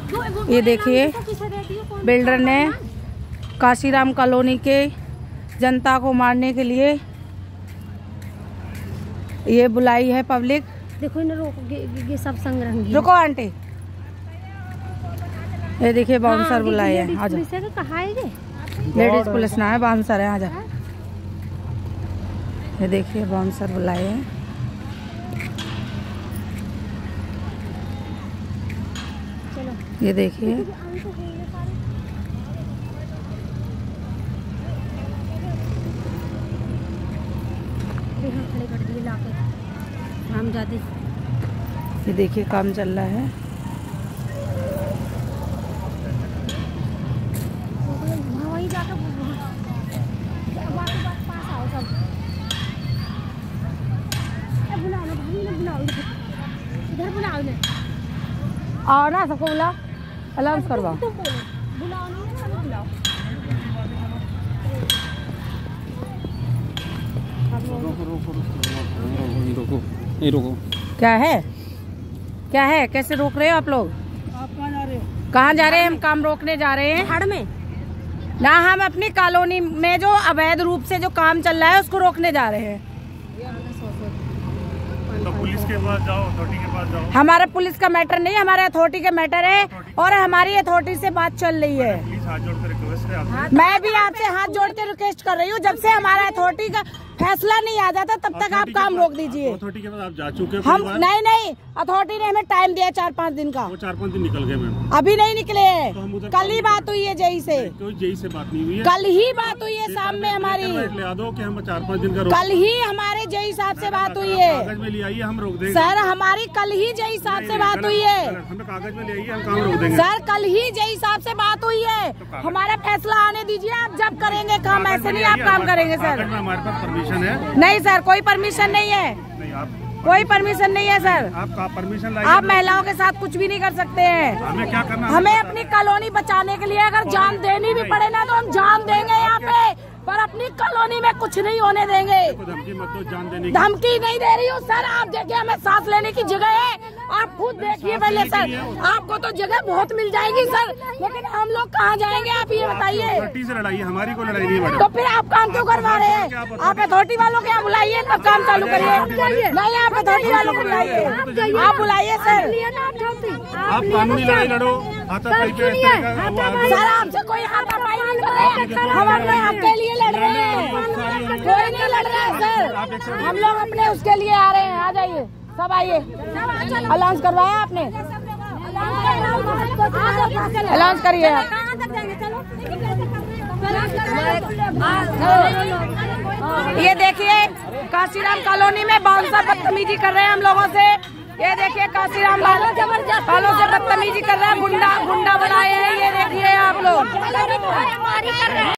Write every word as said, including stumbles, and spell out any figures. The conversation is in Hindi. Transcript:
ये देखिए बिल्डर ने काशीराम कॉलोनी के जनता को मारने के लिए ये बुलाई है पब्लिक। देखो इन्हें रोको, ये सब संग रुको आंटी। ये देखिए बाउंसर बुलाए हैं। आ जाओ। लेडीज पुलिस ना है, बाउंसर है। आ जाओ। ये देखिए बाउंसर बुलाए हैं। ये देखिए हम जाते। ये देखिए काम चल रहा है। इधर बुलाओ ने। आओ ना, सबको बुलाओ, अलाउंस करवाओ। बुलाओ नहीं, बुलाओ। रुको, ये रुको। क्या है, क्या है, कैसे रोक रहे हो आप लोग? आप कहाँ जा रहे हो? कहाँ जा रहे हैं? हम काम रोकने जा रहे हैं हड़ में ना। हम अपनी कॉलोनी में जो अवैध रूप से जो काम चल रहा है उसको रोकने जा रहे हैं। तो पुलिस के पास जाओ, अथॉरिटी के पास जाओ। हमारा पुलिस का मैटर नहीं, हमारे अथॉरिटी का मैटर है और हमारी अथॉरिटी से बात चल रही है। प्लीज हाथ जोड़ कर रिक्वेस्ट है आपसे। मैं भी आपसे हाथ जोड़ के रिक्वेस्ट कर रही हूँ, जब से हमारा अथॉरिटी का फैसला नहीं आ जाता तब तक आप काम रोक दीजिए। अथॉरिटी के पास आप जा चुके हो? हम नहीं नहीं अथॉरिटी ने हमें टाइम दिया चार पाँच दिन का। वो चार पाँच दिन निकल गए मैम। अभी नहीं निकले हैं। तो हम उधर कल ही बात हुई है जेई से। कोई जेई से बात नहीं हुई है। कल ही बात हुई है शाम में हमारी। ले दो कि हम चार पाँच दिन का कल ही हमारे जेई साहब से बात हुई है। कागज में ले आइए, हम रोक देंगे। सर हमारी कल ही जेई साहब से बात हुई है। हमें कागज में ले आइए, हम काम रोक देंगे। सर कल ही जेई साहब से बात हुई है। हमारा फैसला आने दीजिए, आप जब करेंगे काम, ऐसे नहीं आप काम करेंगे सर। हमारे पास परमिशन है? नहीं सर, कोई परमिशन नहीं है। नहीं, आप कोई परमिशन नहीं है सर। आप परमिशन लाइए। आप महिलाओं के साथ कुछ भी नहीं कर सकते हैं। हमें क्या करना? हमें अपनी कॉलोनी बचाने के लिए अगर जान देनी भी पड़े ना तो हम जान देंगे यहाँ पे, पर अपनी कॉलोनी में कुछ नहीं होने देंगे। धमकी मत दो, जान देने की। धमकी नहीं दे रही हूँ सर। आप देखिए हमें सांस लेने की जगह है, आप खुद देखिए पहले सर। आपको तो जगह बहुत मिल जाएगी सर, लेकिन हम लोग कहाँ जाएंगे आप ये बताइए। अथॉरिटी से लड़ाई, हमारी को लड़ाई नहीं है। तो फिर आप काम क्यों करवा रहे हैं? आप अथॉरिटी वालों के यहाँ बुलाइए तब काम चालू करिए। नहीं, आप अथॉरिटी वालों को बुलाइए, आप बुलाइए सर। आप कानूनी लड़ाई लड़ो। सर आपसे कोई हाथापाई नहीं कर रहे, हम अपने हक के लिए लड़ रहे हैं। कोई नहीं लड़ रहा है सर, हम लोग अपने उसके लिए आ रहे हैं। आ जाइए सब, आइए। अलाउंस करवाया आपने? अलाउंस करिए आप। ये देखिए काशीराम कॉलोनी में बाउंसर बदतमीजी कर रहे हैं हम लोगों से। ये देखिए काशीराम वालों से बदतमीजी कर रहे हैं, गुंडा गुंडा बनाए हैं। ये देखिए आप लोग।